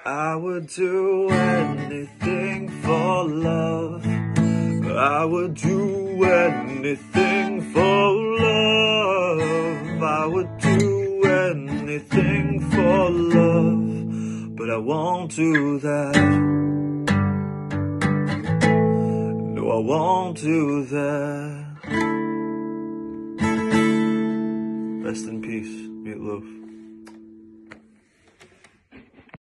I would do anything for love. I would do anything for love. I would do anything for love, but I won't do that. No, I won't do that. Rest in peace, Loaf.